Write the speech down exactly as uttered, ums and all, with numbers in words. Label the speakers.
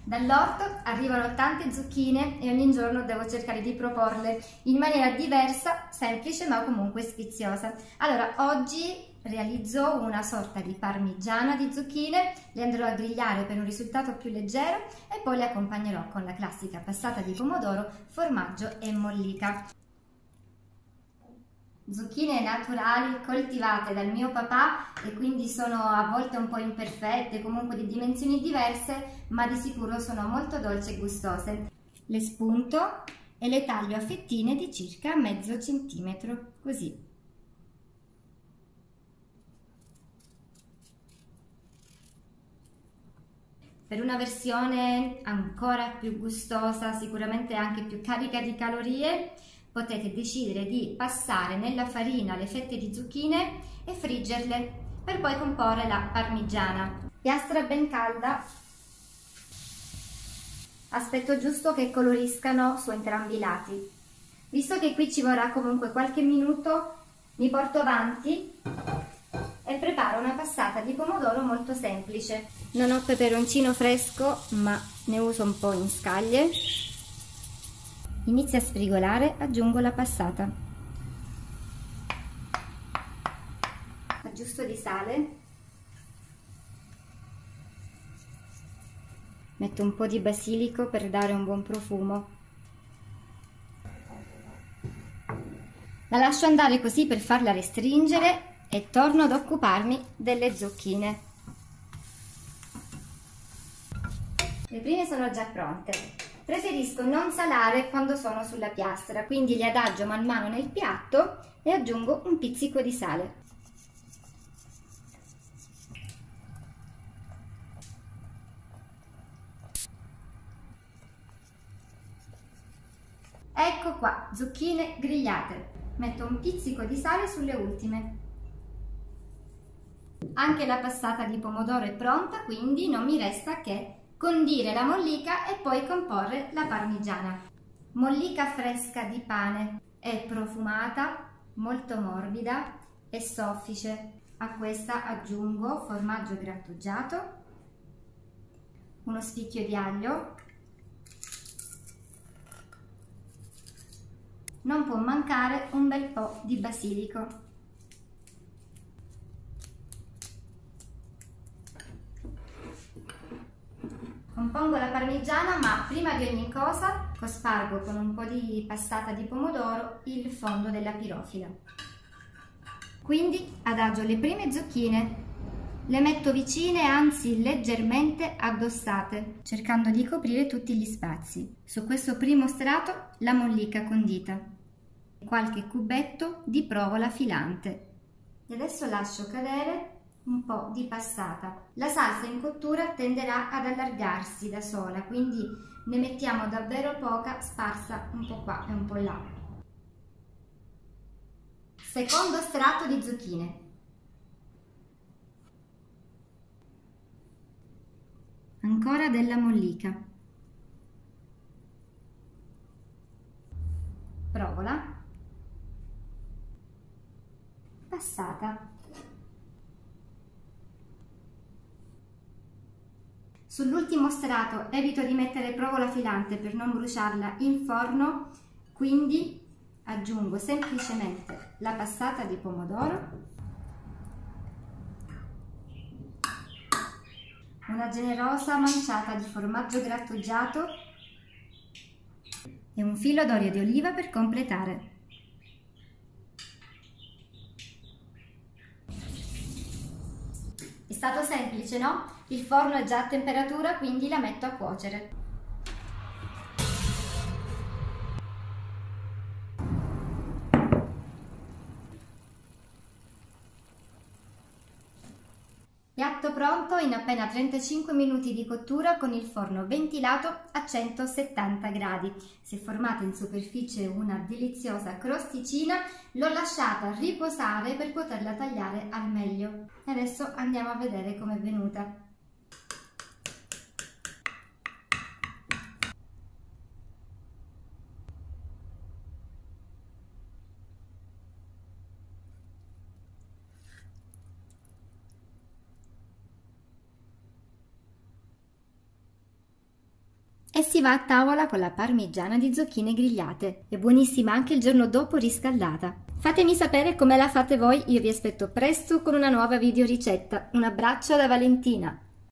Speaker 1: Dall'orto arrivano tante zucchine e ogni giorno devo cercare di proporle in maniera diversa, semplice ma comunque sfiziosa. Allora, oggi realizzo una sorta di parmigiana di zucchine, le andrò a grigliare per un risultato più leggero e poi le accompagnerò con la classica passata di pomodoro, formaggio e mollica. Zucchine naturali coltivate dal mio papà e quindi sono a volte un po' imperfette, comunque di dimensioni diverse, ma di sicuro sono molto dolci e gustose. Le spunto e le taglio a fettine di circa mezzo centimetro, così. Per una versione ancora più gustosa, sicuramente anche più carica di calorie, potete decidere di passare nella farina le fette di zucchine e friggerle per poi comporre la parmigiana. Piastra ben calda, aspetto giusto che coloriscano su entrambi i lati. Visto che qui ci vorrà comunque qualche minuto, mi porto avanti e preparo una passata di pomodoro molto semplice. Non ho peperoncino fresco, ma ne uso un po' in scaglie. Inizia a sfrigolare, aggiungo la passata. Aggiusto di sale. Metto un po' di basilico per dare un buon profumo. La lascio andare così per farla restringere e torno ad occuparmi delle zucchine. Le prime sono già pronte. Preferisco non salare quando sono sulla piastra, quindi li adagio man mano nel piatto e aggiungo un pizzico di sale. Ecco qua, zucchine grigliate. Metto un pizzico di sale sulle ultime. Anche la passata di pomodoro è pronta, quindi non mi resta che condire la mollica e poi comporre la parmigiana. Mollica fresca di pane, è profumata, molto morbida e soffice. A questa aggiungo formaggio grattugiato, uno spicchio di aglio. Non può mancare un bel po' di basilico. Compongo la parmigiana, ma prima di ogni cosa cospargo con un po' di passata di pomodoro il fondo della pirofila. Quindi adagio le prime zucchine, le metto vicine, anzi leggermente addossate, cercando di coprire tutti gli spazi. Su questo primo strato la mollica condita, qualche cubetto di provola filante. E adesso lascio cadere un po' di passata. La salsa in cottura tenderà ad allargarsi da sola, quindi ne mettiamo davvero poca sparsa un po' qua e un po' là. Secondo strato di zucchine. Ancora della mollica. Provola. Passata. Sull'ultimo strato evito di mettere provola filante per non bruciarla in forno, quindi aggiungo semplicemente la passata di pomodoro, una generosa manciata di formaggio grattugiato e un filo d'olio di oliva per completare. È stato semplice, no? Il forno è già a temperatura, quindi la metto a cuocere. Piatto pronto in appena trentacinque minuti di cottura con il forno ventilato a centosettanta gradi. Si è formata in superficie una deliziosa crosticina, l'ho lasciata riposare per poterla tagliare al meglio. Adesso andiamo a vedere com'è venuta. e si va a tavola con la parmigiana di zucchine grigliate. È buonissima anche il giorno dopo riscaldata. Fatemi sapere come la fate voi, io vi aspetto presto con una nuova video ricetta. Un abbraccio da Valentina!